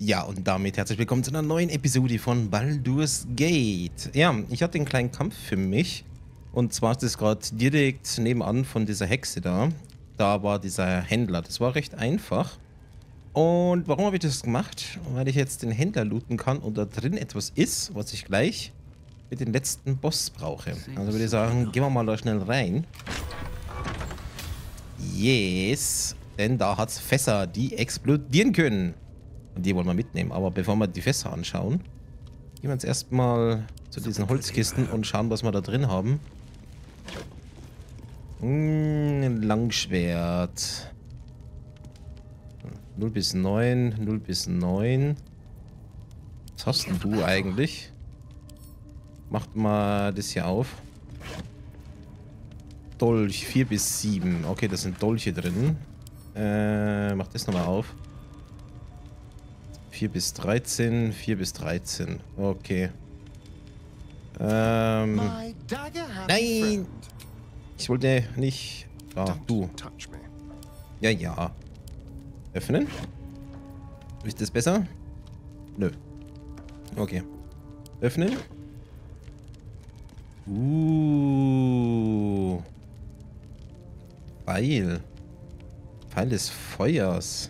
Ja, und damit herzlich willkommen zu einer neuen Episode von Baldur's Gate. Ja, ich hatte einen kleinen Kampf für mich. Und zwar ist das gerade direkt nebenan von dieser Hexe da. Da war dieser Händler. Das war recht einfach. Und warum habe ich das gemacht? Weil ich jetzt den Händler looten kann und da drin etwas ist, was ich gleich mit den letzten Boss brauche. Also würde ich sagen, gehen wir mal da schnell rein. Yes. Denn da hat es Fässer, die explodieren können. Und die wollen wir mitnehmen. Aber bevor wir die Fässer anschauen, gehen wir jetzt erstmal zu diesen Holzkisten und schauen, was wir da drin haben. Ein Langschwert. 0 bis 9, 0 bis 9. Was hast denn du eigentlich? Macht mal das hier auf. Dolch 4 bis 7. Okay, da sind Dolche drin. Mach das nochmal auf. 4 bis 13, 4 bis 13. Okay. Nein! Ich wollte nicht... Ah, du. Ja, ja. Öffnen? Ist das besser? Nö. Okay. Öffnen. Pfeil. Pfeil des Feuers.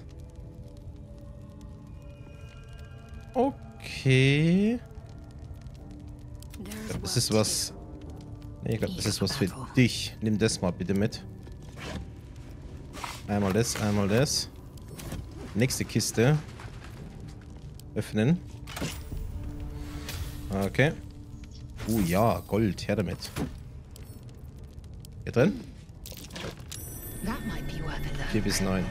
Okay. Ich glaube, das ist was... Nee, ich glaube, das ist was für dich. Nimm das mal bitte mit. Einmal das, einmal das. Nächste Kiste. Öffnen. Okay. Ja, Gold. Her damit. Hier drin? 4 bis 9.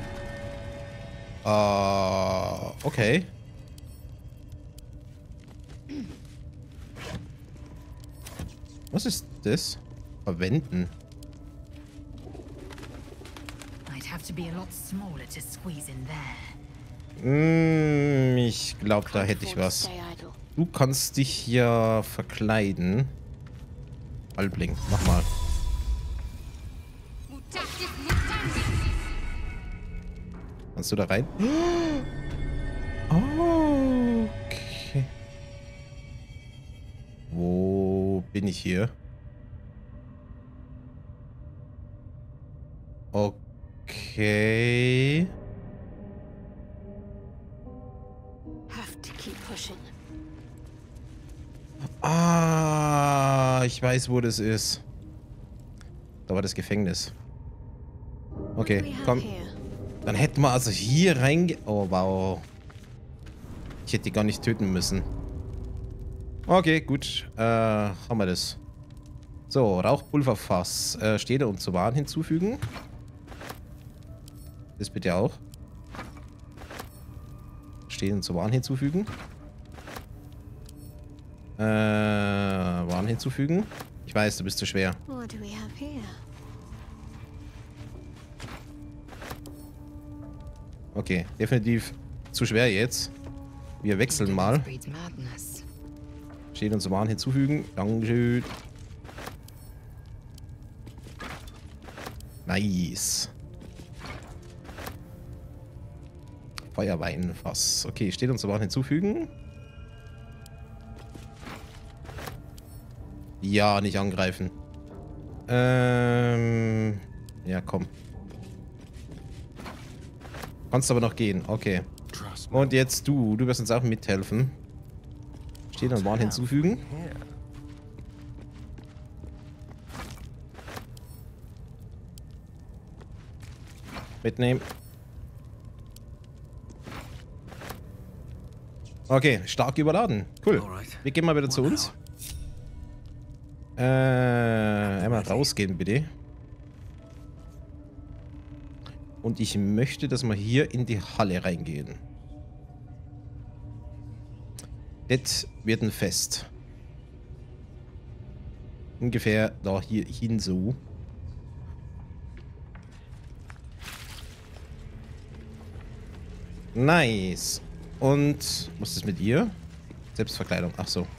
Okay. Was ist das? Verwenden. Ich glaube, da hätte ich was. Du kannst dich hier verkleiden. Halbling, mach mal. Kannst du da rein? Oh, okay. Wo bin ich hier? Okay. Ah, ich weiß, wo das ist. Da war das Gefängnis. Okay, komm. Dann hätten wir also hier reinge... Oh, wow. Ich hätte die gar nicht töten müssen. Okay, gut. Haben wir das. So, Rauchpulverfass. Stähle und zu Waren hinzufügen. Das bitte auch. Stähle und zu Waren hinzufügen. Waren hinzufügen. Ich weiß, du bist zu schwer. Okay, definitiv zu schwer jetzt. Wir wechseln mal. Stähle und zu Waren hinzufügen. Dankeschön. Nice. Feuerweinfass. Okay, Stähle und zu Waren hinzufügen. Ja, nicht angreifen. Ja, komm. Kannst aber noch gehen. Okay. Und jetzt du. Du wirst uns auch mithelfen. Stähle und Waren hinzufügen. Mitnehmen. Okay, stark überladen. Cool. Wir gehen mal wieder zu uns. Einmal rausgehen, bitte. Und ich möchte, dass wir hier in die Halle reingehen. Das wird ein Fest. Ungefähr da hier hin so. Nice. Und was ist mit ihr? Selbstverkleidung. Ach so.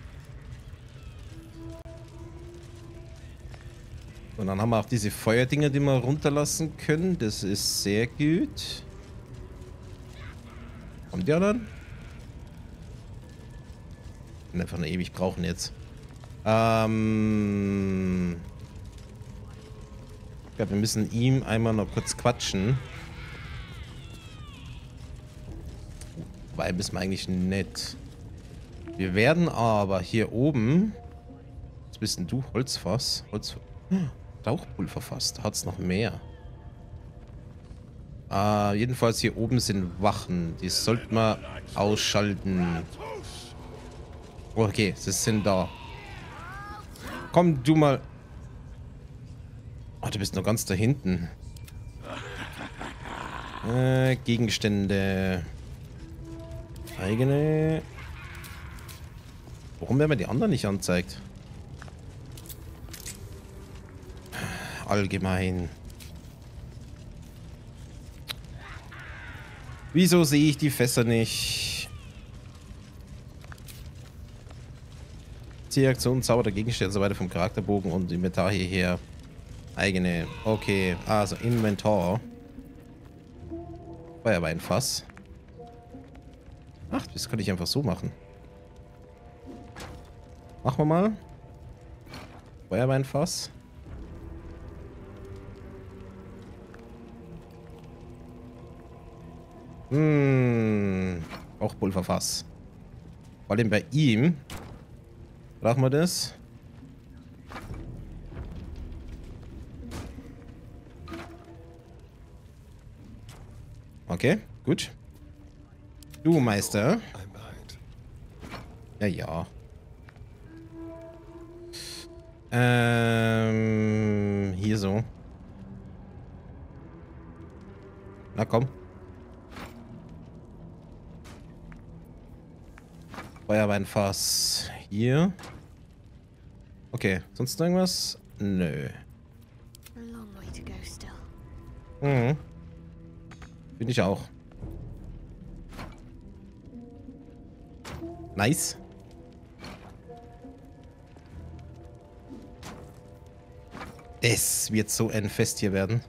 Und dann haben wir auch diese Feuerdinger, die wir runterlassen können. Das ist sehr gut. Kommen die anderen? Wir einfach nur ewig brauchen jetzt. Ich glaube, wir müssen ihm einmal noch kurz quatschen. Weil müssen wir eigentlich nicht. Wir werden aber hier oben. Was bist denn du? Holzfass? Rauchpulverfass. Da hat es noch mehr. Jedenfalls hier oben sind Wachen. Die sollten wir ausschalten. Okay, sie sind da. Komm, du mal. Oh, du bist noch ganz da hinten. Gegenstände. Eigene. Warum werden mir die anderen nicht angezeigt? Allgemein. Wieso sehe ich die Fässer nicht? Zielaktion, Zauber der Gegenstände und so weiter vom Charakterbogen und Inventar hierher. Eigene. Okay, also Inventar. Feuerweinfass. Ach, das kann ich einfach so machen. Machen wir mal. Feuerweinfass. Auch Pulverfass. Vor allem bei ihm. Brauchen wir das? Okay, gut. Du, Meister. Ja, ja. Hier so. Na komm. Feuerweinfass. Hier. Okay, sonst irgendwas? Nö. Mhm. Bin ich auch. Nice. Es wird so ein Fest hier werden.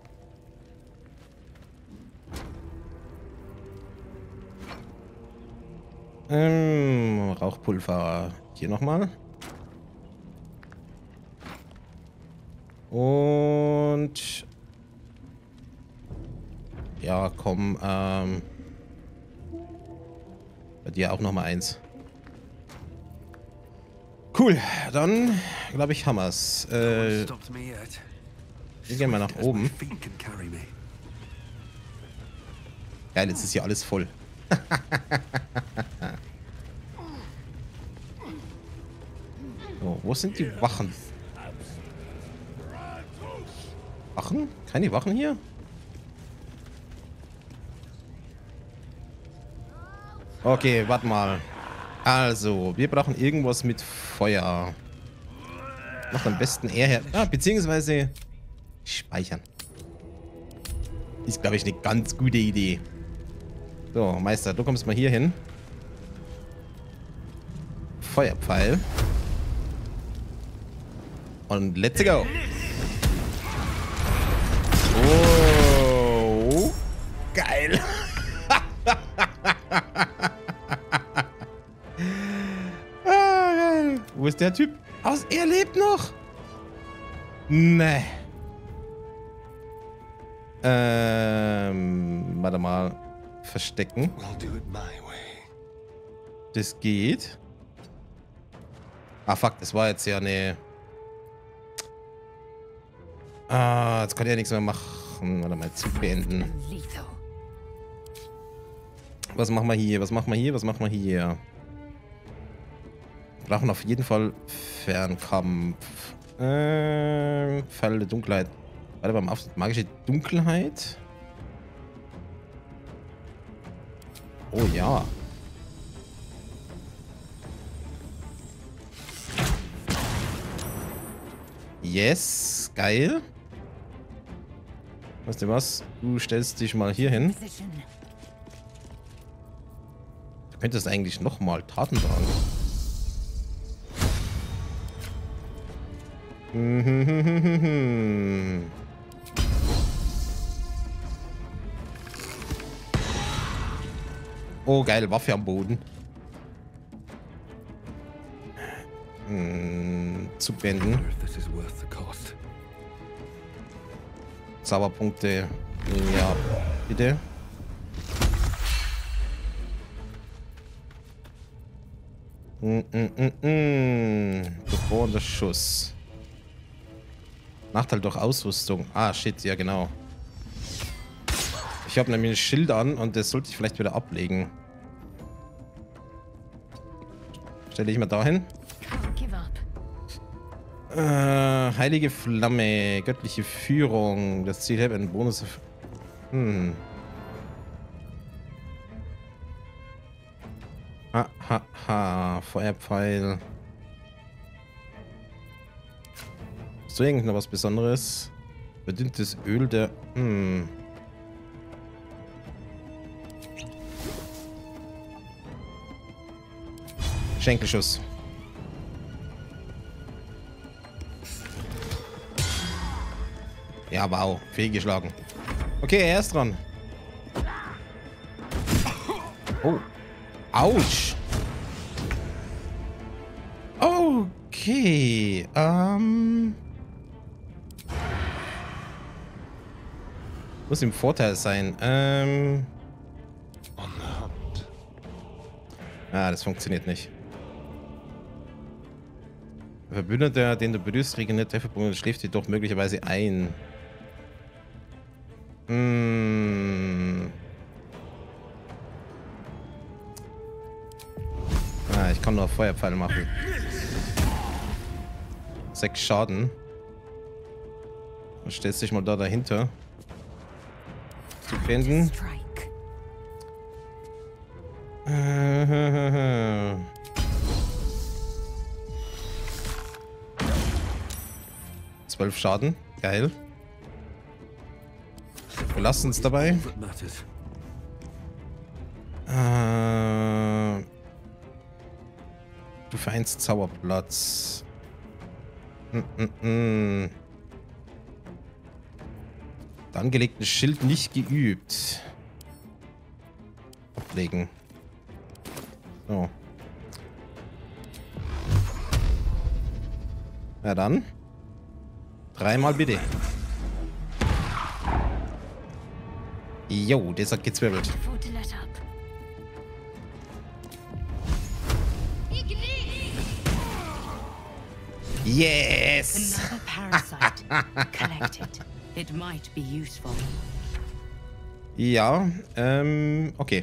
Rauchpulver. Hier nochmal. Und... Ja, komm, bei dir auch nochmal eins. Cool, dann glaube ich, haben wir's. Wir gehen mal nach oben. Geil, jetzt ist hier alles voll. So, wo sind die Wachen? Wachen? Keine Wachen hier? Okay, warte mal. Also, wir brauchen irgendwas mit Feuer. Macht am besten er her. Ah, beziehungsweise speichern. Ist, glaube ich, eine ganz gute Idee. So, Meister, du kommst mal hier hin. Feuerpfeil. Und let's go. Oh, geil. Geil. Wo ist der Typ? Er lebt noch. Nee. Warte mal. Verstecken. Das geht. Ah, fuck, das war jetzt ja eine... Ah, jetzt kann ich ja nichts mehr machen. Warte mal, Zug beenden. Was machen wir hier? Was machen wir hier? Was machen wir hier? Wir brauchen auf jeden Fall Fernkampf. Fall der Dunkelheit. Warte, beim Aufsatz magische Dunkelheit. Oh ja. Yes, geil. Weißt du was? Du stellst dich mal hier hin. Du könntest eigentlich nochmal Taten tragen. Oh, geil, Waffe am Boden. Zu beenden. Zauberpunkte. Ja, bitte. Durchbohrender Schuss. Nachteil durch Ausrüstung. Ah, shit, ja genau. Ich habe nämlich ein Schild an und das sollte ich vielleicht wieder ablegen. Stelle ich mal dahin. Heilige Flamme, göttliche Führung. Das Ziel hält einen Bonus. Feuerpfeil. Ist so irgend noch was Besonderes? Verdünntes Öl der. Schenkelschuss. Ja, wow. Fehlgeschlagen. Okay, er ist dran. Oh. Autsch. Okay. Muss im Vorteil sein. Ah, das funktioniert nicht. Der Verbündeter, den du berührst, regeneriert Trefferpunkte und schläft jedoch möglicherweise ein. Ah, ich kann nur Feuerpfeile machen. 6 Schaden. Dann stellst du dich mal da dahinter. Zu beenden. 12 Schaden. Geil. Wir lassen es dabei. Du für 1 Zauberplatz. Der angelegten Schild nicht geübt. Ablegen. So. Ja dann. 3-mal bitte. Jo, der hat gezwirbelt. Yes! Ja, okay.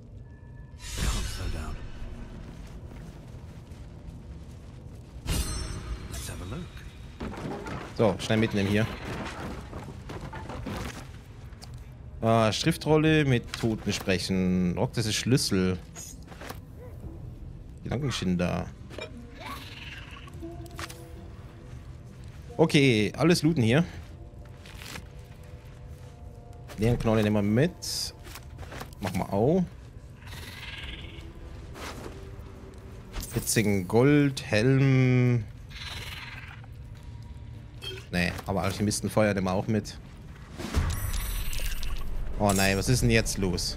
So, schnell mitnehmen hier. Schriftrolle mit Toten sprechen. Rock, das ist Schlüssel. Gedankenschinder. Okay, alles looten hier. Den Knolle nehmen wir mit. Machen wir auch. Witzigen Gold, Helm. Nee, aber Alchemistenfeuer nehmen wir auch mit. Oh nein, was ist denn jetzt los?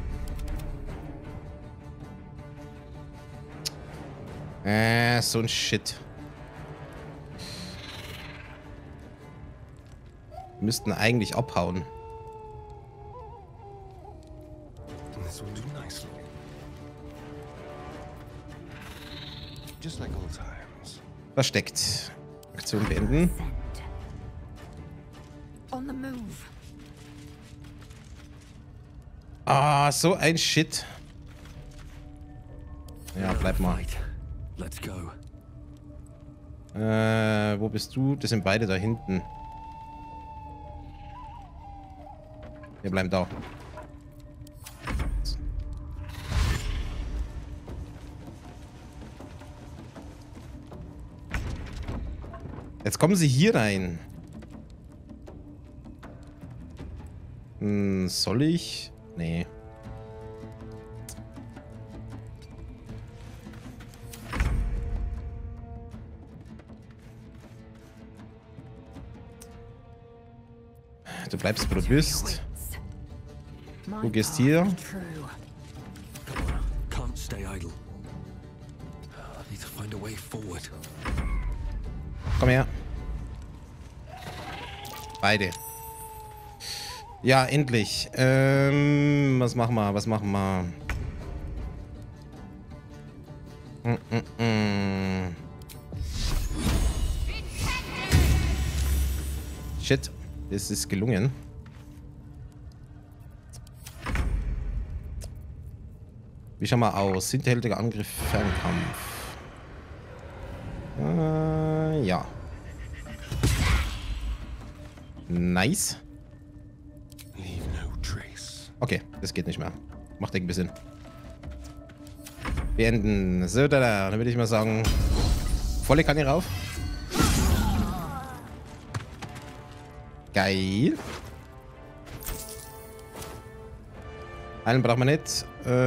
So ein Shit. Wir müssten eigentlich abhauen. Versteckt. Aktion beenden. Ah, so ein Shit. Ja, bleib mal. Wo bist du? Das sind beide da hinten. Wir bleiben da. Jetzt kommen sie hier rein. Soll ich? Nee. Du bleibst, wo du bist. Du gehst hier. way forward. Komm her. Beide. Ja, endlich. Was machen wir? Was machen wir? Shit. Das ist gelungen. Wie schauen wir aus? Hinterhältiger Angriff, Fernkampf. Ja. Nice. Okay, das geht nicht mehr. Macht irgendwie Sinn. Beenden. So, dann würde ich mal sagen, volle Kanne rauf. Geil. Einen brauchen wir nicht.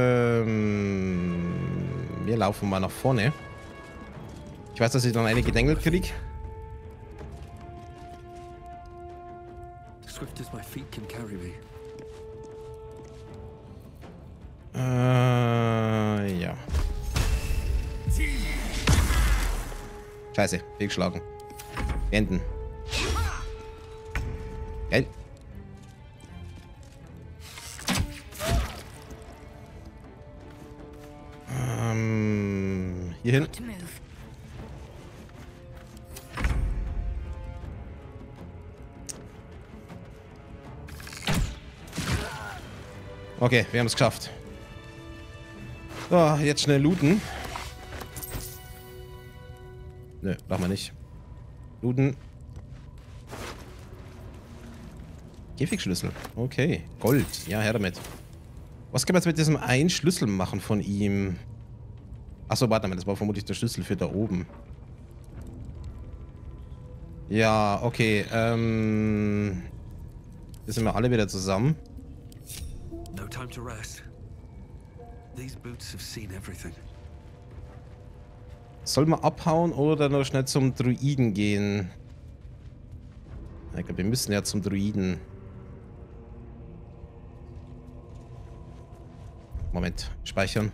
Wir laufen mal nach vorne. Ich weiß, dass ich dann eine gedengelt kriege. Swift as my feet can carry me. Ja. Scheiße, fehlgeschlagen. Beenden. Geil. Hier hin. Okay, wir haben es geschafft. So, jetzt schnell looten. Nö, brauchen wir nicht. Looten. Käfigschlüssel. Okay, Gold. Ja, her damit. Was können wir jetzt mit diesem einen Schlüssel machen von ihm? Achso, warte mal, das war vermutlich der Schlüssel für da oben. Ja, okay, jetzt sind wir alle wieder zusammen. No time to rest. These boots have seen everything. Sollen wir abhauen oder noch schnell zum Druiden gehen? Ich glaube, wir müssen ja zum Druiden. Moment, speichern.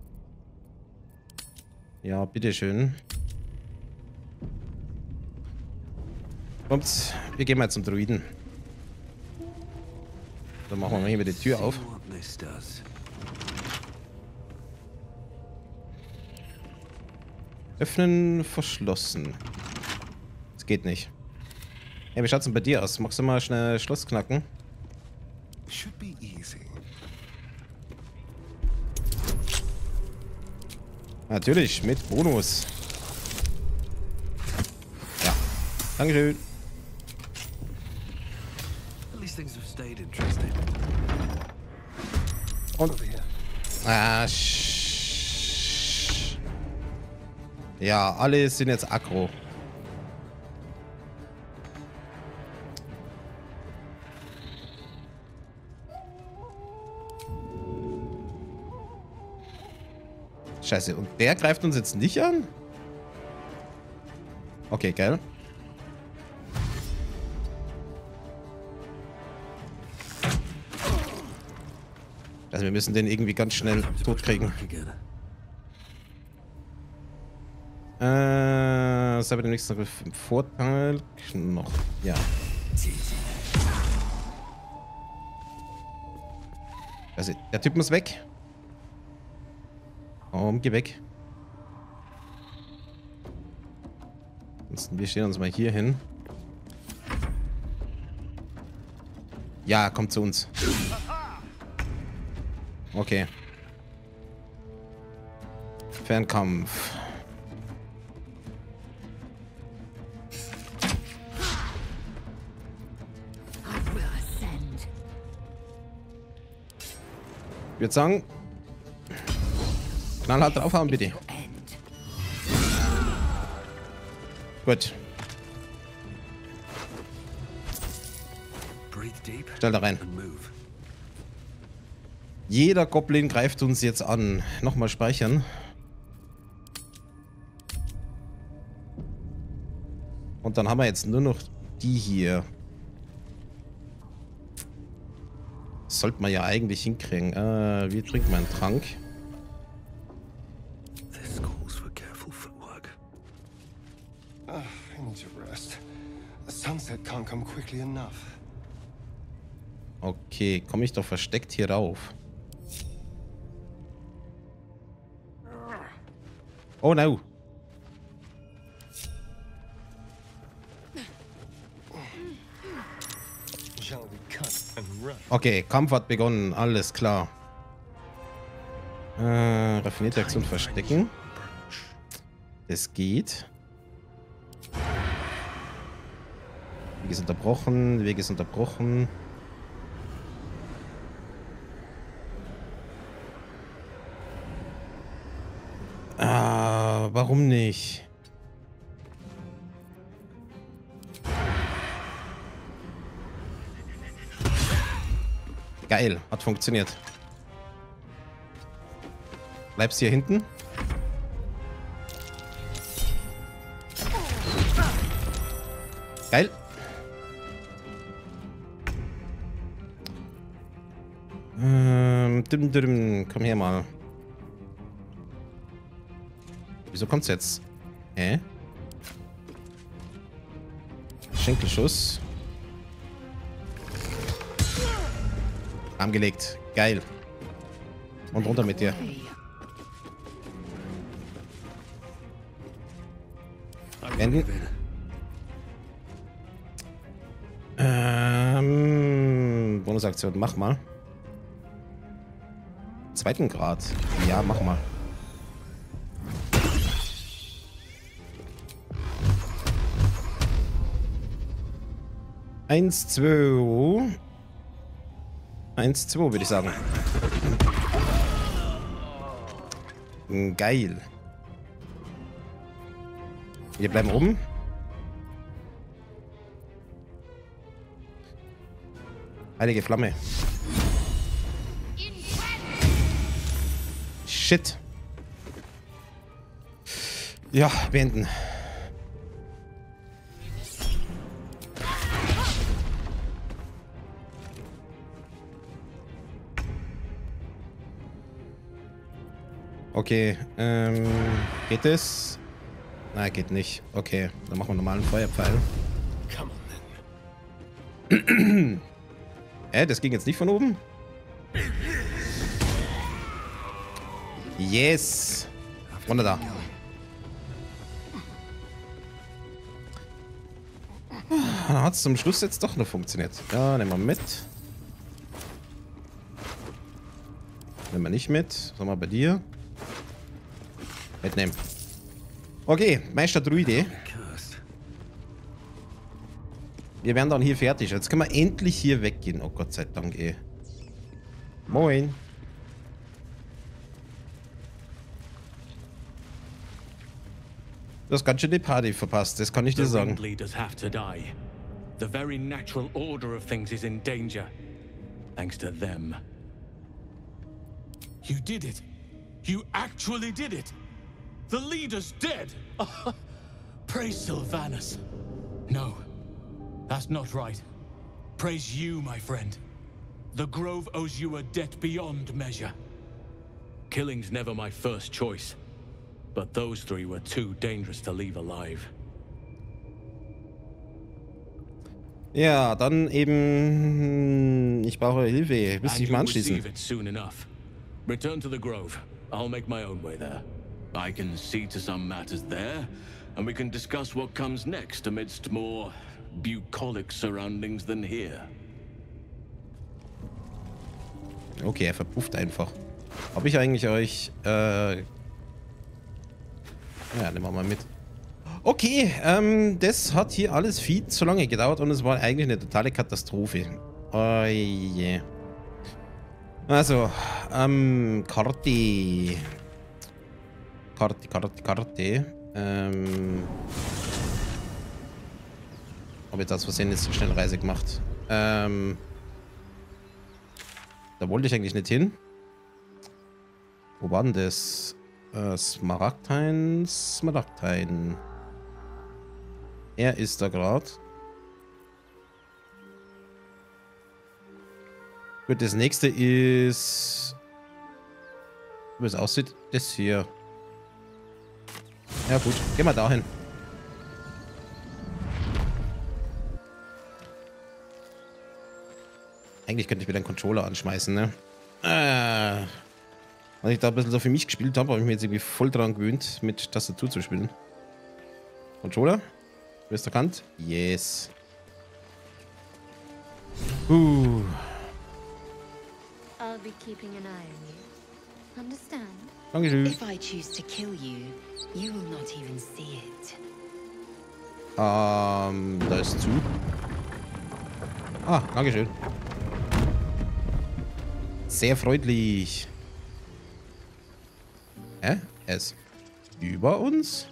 Ja, bitteschön. Kommt, wir gehen mal zum Druiden. Dann machen wir mal hier wieder die Tür auf. Öffnen, verschlossen. Das geht nicht. Hey, wie schaut's denn bei dir aus? Magst du mal schnell Schloss knacken? Natürlich, mit Bonus. Ja. Dankeschön. Und. Ah, ja, alle sind jetzt aggro. Scheiße, und der greift uns jetzt nicht an? Okay, geil. Also wir müssen den irgendwie ganz schnell tot kriegen. Was haben wir demnächst noch im Vorteil? Noch, ja. Also, der Typ muss weg. Komm, geh weg. Wir stehen uns mal hier hin. Ja, kommt zu uns. Okay. Fernkampf. Ich würde sagen, knallhart draufhauen, bitte. Gut. Stell da rein. Jeder Goblin greift uns jetzt an. Nochmal speichern. Und dann haben wir jetzt nur noch die hier. Das sollte man ja eigentlich hinkriegen. Wir trinken mal einen Trank. I need to rest. The sunset can't come quickly enough. Okay, komme ich doch versteckt hier rauf. Oh no. Shall we cut and run? Okay, Kampf hat begonnen. Alles klar. Raffinierte Aktion verstecken. Es geht. Weg ist unterbrochen. Weg ist unterbrochen. Warum nicht? Geil, hat funktioniert. Bleibst hier hinten? Geil. Komm her mal. Wieso kommt's jetzt? Hä? Schenkelschuss. Angelegt. Geil. Und runter mit dir. Enden. Bonusaktion, mach mal. Zweiten Grad. Ja, mach mal. Eins, zwei. 1-2, würde ich sagen. Geil. Wir bleiben oben. Heilige Flamme. Shit. Ja, beenden. Okay, geht es? Nein, geht nicht. Okay, dann machen wir normalen Feuerpfeil. Das ging jetzt nicht von oben? Yes! Runter da. Dann hat es zum Schluss jetzt doch noch funktioniert. Ja, nehmen wir mit. Nehmen wir nicht mit. Sag mal bei dir. Mitnehmen. Okay, Meister Druide. Wir werden dann hier fertig. Jetzt können wir endlich hier weggehen. Oh Gott sei Dank, ey. Moin. Du hast ganz schön die Party verpasst. Das kann ich dir sagen. The very natural order of things is in danger. Thanks to them. You did it. You actually did it. The leader's dead! Praise Sylvanus. No, that's not right. Praise you, my friend. The Grove owes you a debt beyond measure. Killing's never my first choice, but those three were too dangerous to leave alive. Ja, dann eben... Ich brauche Hilfe. Willst du dich mal anschließen? Return to the Grove. I'll make my own way there. I can see to some matters there, and we can discuss what comes next amidst more bucolic surroundings than here. Okay, er verpufft einfach. Habe ich eigentlich euch... Ja, nehmen wir mal mit. Okay, das hat hier alles viel zu lange gedauert und es war eigentlich eine totale Katastrophe. Oh je. Also, Karte. Karte. Habe jetzt aus Versehen jetzt eine Schnellreise gemacht. Da wollte ich eigentlich nicht hin. Wo war denn das? Smaragdhain. Smaragdhain. Er ist da gerade. Gut, das nächste ist... Wie es aussieht, das hier. Ja gut, gehen wir dahin. Eigentlich könnte ich wieder einen Controller anschmeißen, ne? Weil ich da ein bisschen so für mich gespielt habe, habe ich mir jetzt irgendwie voll dran gewöhnt, mit Tastatur zu spielen. Controller? Wirst du erkannt? Yes. I'll be keeping an eye on you. Understand? Dankeschön. If I choose to kill you, you will not even see it. Da ist zu. Ah, dankeschön. Sehr freundlich. Hä? Er ist über uns?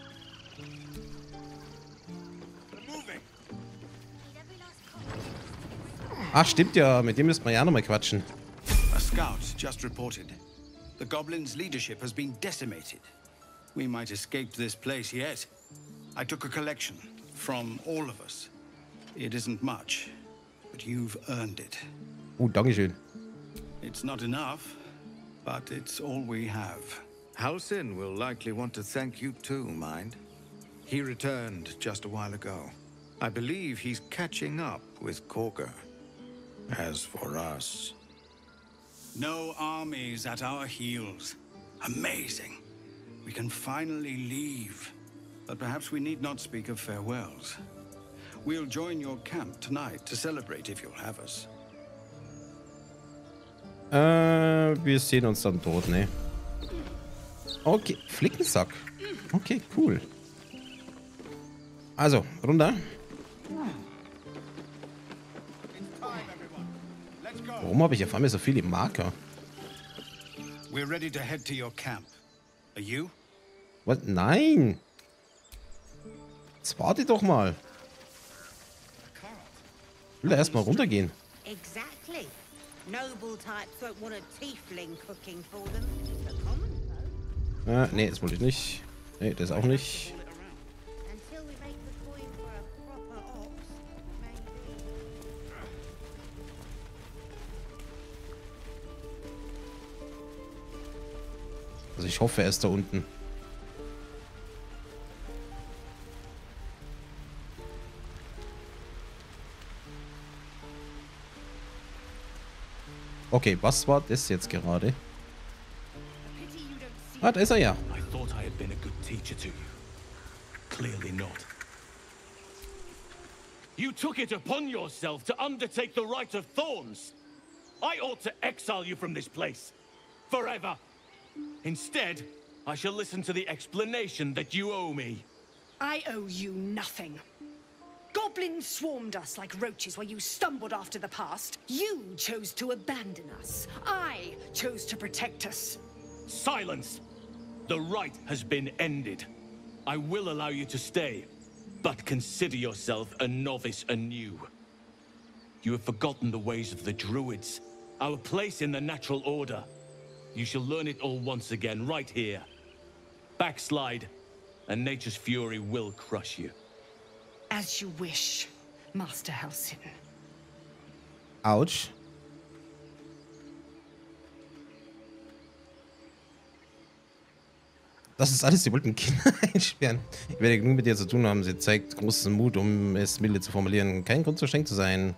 Ach, stimmt ja. Mit dem müssten wir ja nochmal quatschen. A scout just reported. The goblins' leadership has been decimated. We might escape this place yet. I took a collection from all of us. It isn't much, but you've earned it. Oh, dankeschön. It's not enough, but it's all we have. Halsin will likely want to thank you too, mind. He returned just a while ago. I believe he's catching up with Korger. As for us... No armies at our heels. Amazing. We can finally leave. But perhaps we need not speak of farewells. We'll join your camp tonight to celebrate if you'll have us. Wir sehen uns dann dort, ne? Okay, Flickensack. Okay, cool. Also, runter. Warum habe ich auf einmal so viele Marker? We're ready to head to your camp. Are you? Was? Nein! Jetzt warte doch mal. Ich will da erstmal runtergehen. Exactly. Noble types won't want a tiefling cooking for them. The common folk. Nee, das wollte ich nicht. Nee, das auch nicht. Until we make the coin for a proper ox, maybe. Also ich hoffe, er ist da unten. Okay, was war das jetzt gerade? Ah, da ist er ja. I thought I had been a good teacher to you. Clearly not. You took it upon yourself to undertake the Rite of Thorns. I ought to exile you from this place. Forever. Instead, I shall listen to the explanation that you owe me. I owe you nothing. Goblins swarmed us like roaches while you stumbled after the past. You chose to abandon us. I chose to protect us. Silence! The rite has been ended. I will allow you to stay, but consider yourself a novice anew. You have forgotten the ways of the Druids, our place in the natural order. You shall learn it all once again, right here. Backslide, and nature's fury will crush you. As you wish, Master Halsin. Autsch. Das ist alles, sie wollten Kinder einsperren. Ich werde genug mit dir zu tun haben. Sie zeigt großen Mut, um es milde zu formulieren. Kein Grund, so streng zu sein.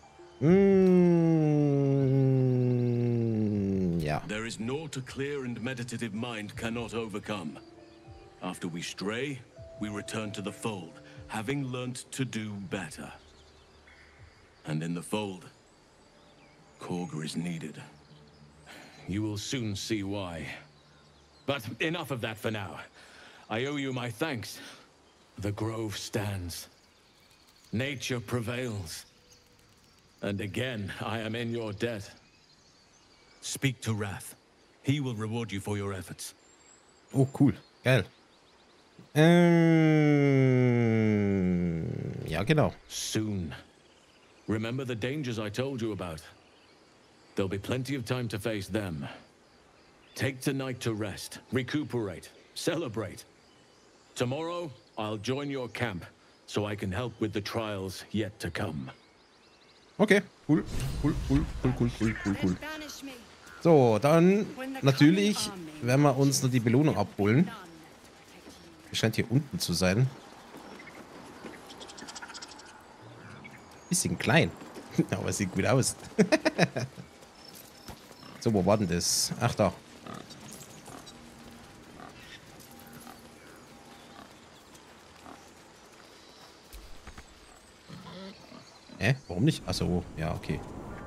Ja. There is naught a clear and meditative mind cannot overcome. After we stray, we return to the fold, having learnt to do better. And in the fold, Korger is needed. You will soon see why. But enough of that for now. I owe you my thanks. The grove stands. Nature prevails. And again, I am in your debt. Speak to Wrath. He will reward you for your efforts. Oh, cool. Geil. Ja, genau. Soon. Remember the dangers I told you about. There'll be plenty of time to face them. Take tonight to rest, recuperate, celebrate. Tomorrow, I'll join your camp, so I can help with the trials yet to come. Okay, cool. So, dann natürlich werden wir uns noch die Belohnung abholen. Die scheint hier unten zu sein. Bisschen klein. Aber es sieht gut aus. So, wo war denn das? Ach, da. Warum nicht? Achso, ja, okay.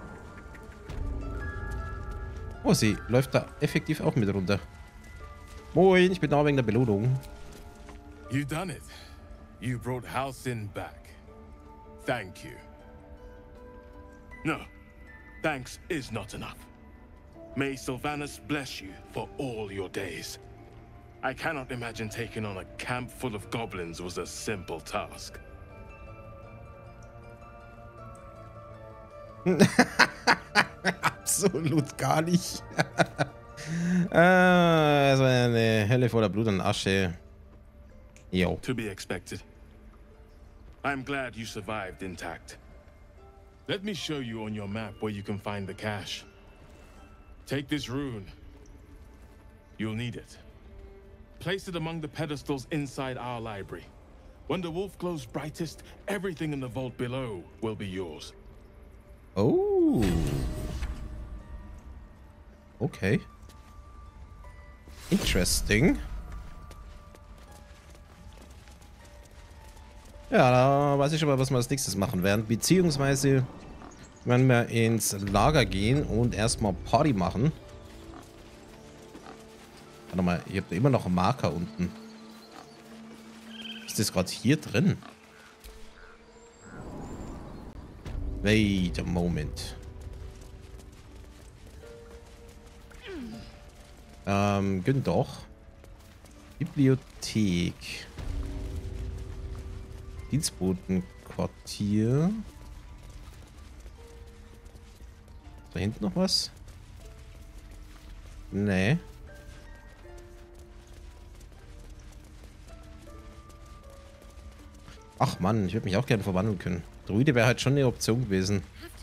Oh, sie läuft da effektiv auch mit runter. Moin, ich bin da wegen der Belohnung. You done it. You brought Halcyon back. Thank you. No, thanks is not enough. May Sylvanas bless you for all your days. I cannot imagine taking on a camp full of goblins was a simple task. Absolut gar nicht. Das war eine Hölle voller Blut und Asche. Jo. To be expected. I'm glad you survived intact. Let me show you on your map where you can find the cache. Take this rune. You'll need it. Place it among the pedestals inside our library. When the wolf glows brightest, everything in the vault below will be yours. Oh. Okay. Interesting. Ja, da weiß ich schon mal, was wir als nächstes machen werden. Beziehungsweise werden wir ins Lager gehen und erstmal Party machen. Warte mal, ihr habt immer noch einen Marker unten. Ist das gerade hier drin? Wait a moment. Gönn doch. Bibliothek. Dienstbotenquartier. Da hinten noch was? Nee. Ach Mann, ich würde mich auch gerne verwandeln können. Druide wäre halt schon eine Option gewesen.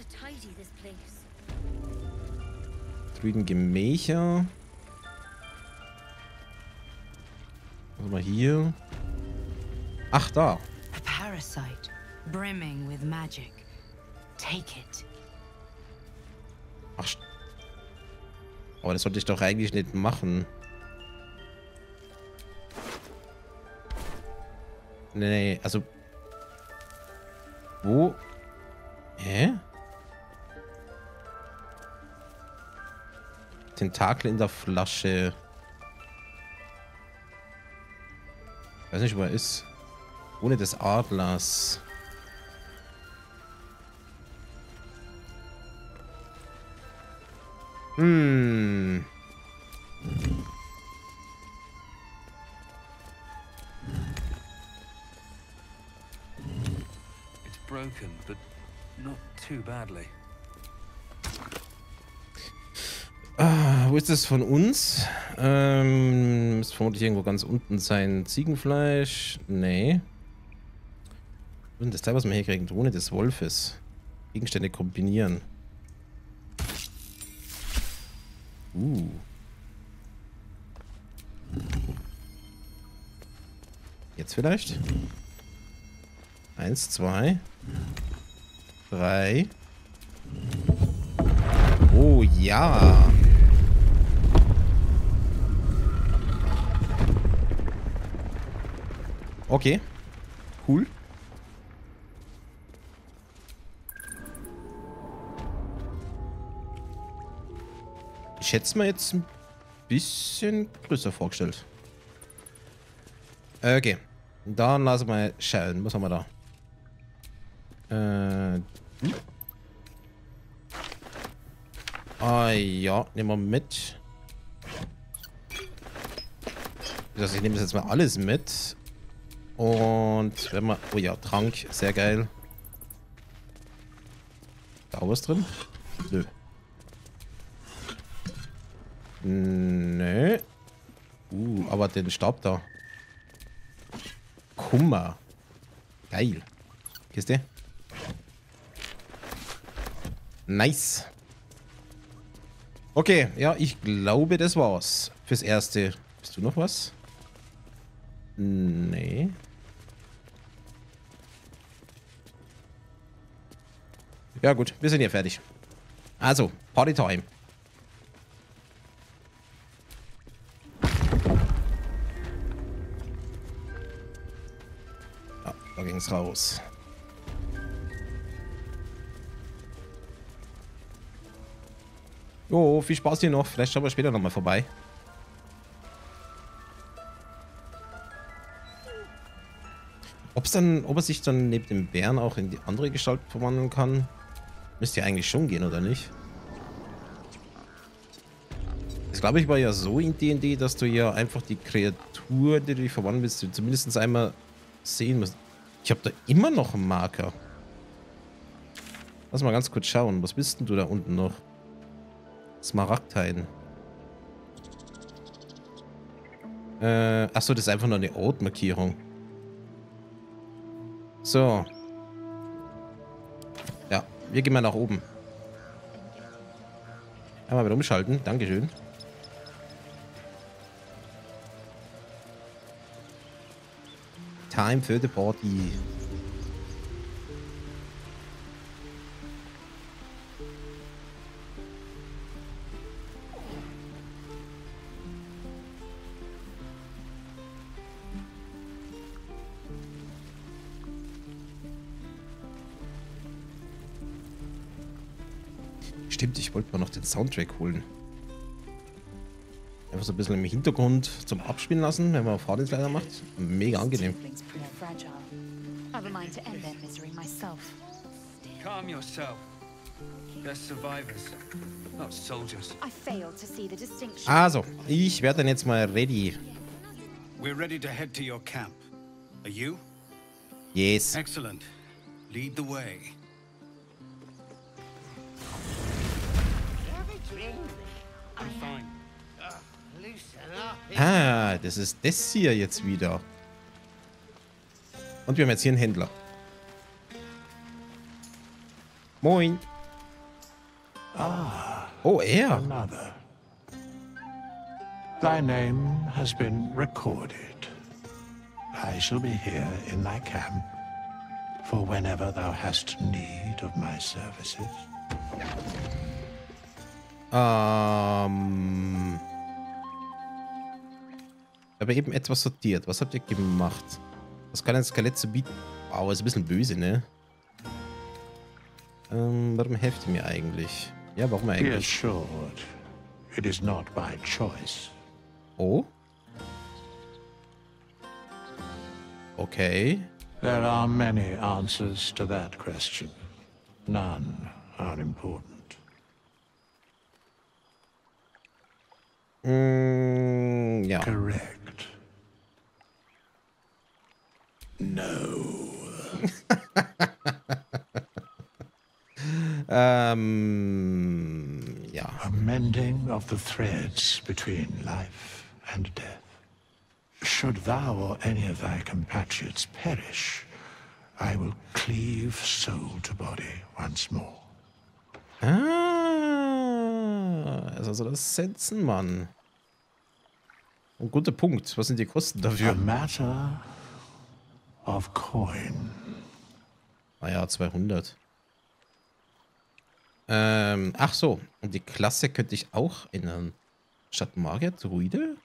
Druidengemächer. Was haben wir hier? Ach, da. A parasite, brimming with magic. Take it. Ach, aber das sollte ich doch eigentlich nicht machen. Nee, also... Wo? Hä? Tentakel in der Flasche. Weiß nicht, wo er ist. Ohne des Adlers. Hm. It's broken, but not too badly. Wo ist das von uns? Muss vermutlich irgendwo ganz unten sein. Ziegenfleisch? Nee. Und das Teil, was wir hier kriegen, Drohne des Wolfes. Gegenstände kombinieren. Jetzt vielleicht? 1, 2, 3. Oh ja. Okay. Cool. Ich hätte es mir jetzt ein bisschen größer vorgestellt. Okay. Dann lassen wir schauen. Was haben wir da? Ah ja, nehmen wir mit. Also ich nehme das jetzt mal alles mit. Und wenn wir... Oh ja, Trank. Sehr geil. Da was drin? Nö. Nö. Aber den Stab da. Kummer. Geil. Kiste. Nice. Okay, ja, ich glaube, das war's. Fürs Erste. Bist du noch was? Nee. Ja gut, wir sind hier fertig. Also, Partytime. Ja, da ging's raus. Jo, viel Spaß hier noch. Vielleicht schauen wir später nochmal vorbei. Ob er sich dann neben dem Bären auch in die andere Gestalt verwandeln kann, müsste ja eigentlich schon gehen, oder nicht? Das glaube ich war ja so in D&D, dass du ja einfach die Kreatur, die du dich verwandeln willst, zumindest einmal sehen musst. Ich habe da immer noch einen Marker. Lass mal ganz kurz schauen. Was bist denn du da unten noch? Smaragdhain. Achso, das ist einfach nur eine Ortmarkierung. So. Ja, wir gehen mal nach oben. Einmal wieder umschalten. Dankeschön. Time for the party. Stimmt, ich wollte mal noch den Soundtrack holen. Einfach so ein bisschen im Hintergrund zum Abspielen lassen, wenn man Fahrdienstleiter macht. Mega angenehm. Calm yourself. They're survivors, not soldiers. Also, ich werde dann jetzt mal ready. We're ready to head to your camp. Are you? Yes. Excellent. Lead the way. I'm fine. Ah, das ist das hier jetzt wieder. Und wir haben jetzt hier einen Händler. Moin. Oh, er. Another. Thy name has been recorded. I shall be here in thy camp for whenever thou hast need of my services. Aber eben etwas sortiert. Was habt ihr gemacht? Was kann ein Skelett zu bieten? Wow, ist ein bisschen böse, ne? Warum helft ihr mir eigentlich? Ja, warum Be eigentlich? assured, it is not by choice. Oh? Okay. There are many answers to that question. None are important. Ja. Correct. No. Ja. A mending of the threads between life and death. Should thou or any of thy compatriots perish, I will cleave soul to body once more. Also das Sensenmann. Ein guter Punkt. Was sind die Kosten dafür? A matter of coin. Naja, 200. Ach so. Und die Klasse könnte ich auch ändern. Statt Magier, Druide?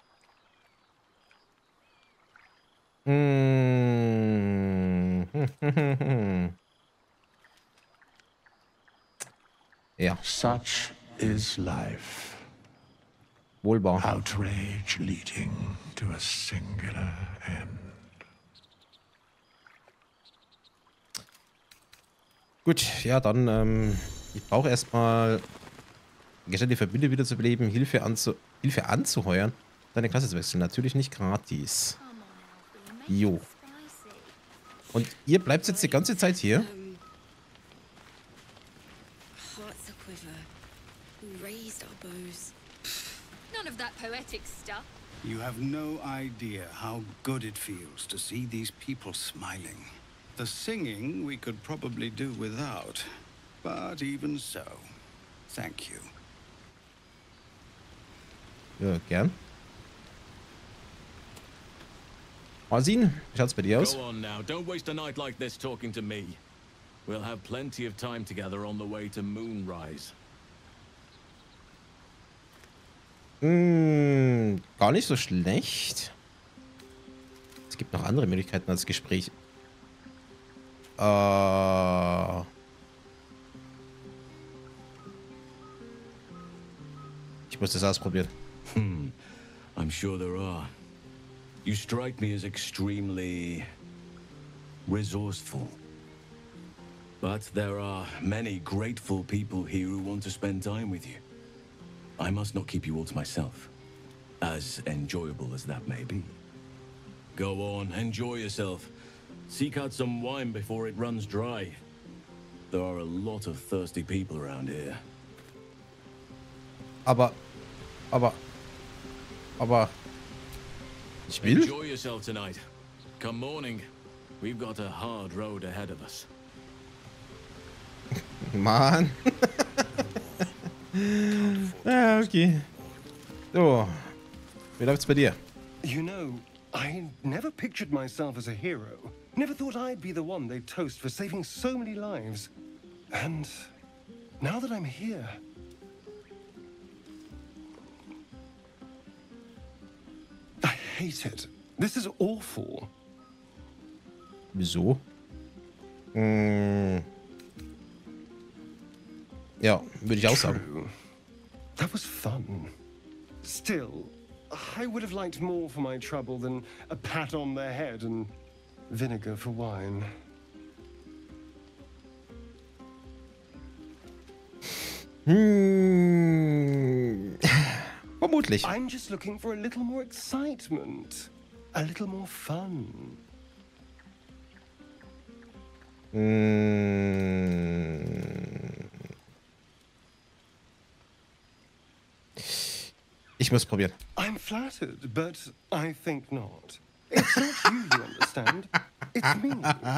Ja. Such is life. Wohlbar. Outrage leading to a singular end. Gut, ja, dann, ich brauche erstmal Gestellte Verbünde wieder zu beleben, Hilfe anzuheuern, deine Klasse zu wechseln. Natürlich nicht gratis. Jo. Und ihr bleibt jetzt die ganze Zeit hier? You have no idea how good it feels to see these people smiling. The singing we could probably do without, but even so, thank you. Ja, gern. Marcin, wie schaut's bei dir aus? Go on now. Don't waste a night like this talking to me. We'll have plenty of time together on the way to Moonrise. Gar nicht so schlecht. Es gibt noch andere Möglichkeiten als Gespräch. Ich muss das ausprobieren. I'm sure there are. You strike me as extremely resourceful. But there are many grateful people here who want to spend time with you. I must not keep you all to myself, as enjoyable as that may be. Go on, enjoy yourself. Seek out some wine before it runs dry. There are a lot of thirsty people around here. Aber. Ich will. Enjoy yourself tonight. Come morning, we've got a hard road ahead of us. Mann. Ja, okay. So. Wie läuft's bei dir? You know, I never pictured myself as a hero. Never thought I'd be the one they'd toast for saving so many lives. And now that I'm here... I hate it. This is awful. Wieso? Ja, würde ich auch sagen. That was fun. Still, I would have liked more for my trouble than a pat on the head and vinegar for wine. Vermutlich. I'm just looking for a little more excitement. A little more fun. Ich muss probieren. I'm flattered, but I think not. It's not you, you understand. It's me.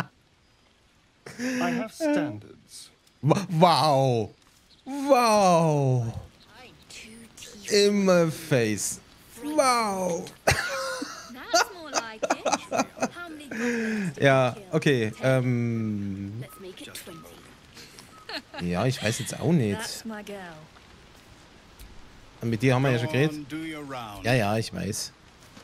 I have standards. Wow. Wow. Immer Face. Wow. That's more like it. How many goblins did Ja, you kill? okay. 10? Let's make it 20. Ja, ich weiß jetzt auch nicht. That's my girl. Und mit dir haben wir ja schon geredet. On, do your round. Ja, ich weiß.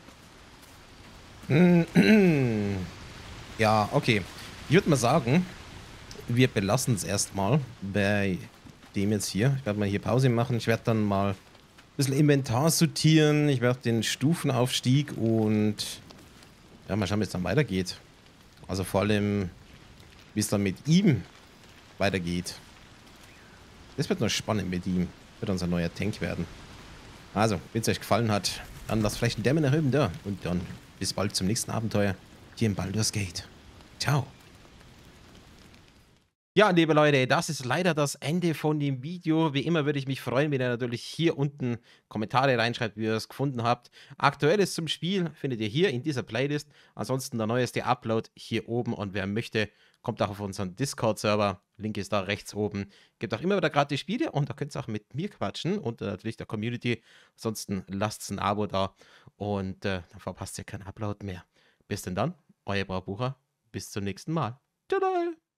Ja, okay. Ich würde mal sagen, wir belassen es erstmal bei dem jetzt hier. Ich werde mal hier Pause machen. Ich werde dann mal ein bisschen Inventar sortieren. Ich werde den Stufenaufstieg und ja, mal schauen, wie es dann weitergeht. Also vor allem, wie es dann mit ihm weitergeht. Das wird noch spannend mit ihm. Wird unser neuer Tank werden. Also, wenn es euch gefallen hat, dann lasst vielleicht einen Daumen nach oben da. Und dann bis bald zum nächsten Abenteuer hier in Baldur's Gate. Ciao. Ja, liebe Leute, das ist leider das Ende von dem Video. Wie immer würde ich mich freuen, wenn ihr natürlich hier unten Kommentare reinschreibt, wie ihr es gefunden habt. Aktuelles zum Spiel findet ihr hier in dieser Playlist. Ansonsten der neueste Upload hier oben. Und wer möchte, kommt auch auf unseren Discord-Server. Link ist da rechts oben. Gibt auch immer wieder gratis Spiele und da könnt ihr auch mit mir quatschen und natürlich der Community. Ansonsten lasst ein Abo da und dann verpasst ihr keinen Upload mehr. Bis denn dann, euer Braubucher. Bis zum nächsten Mal. Tada!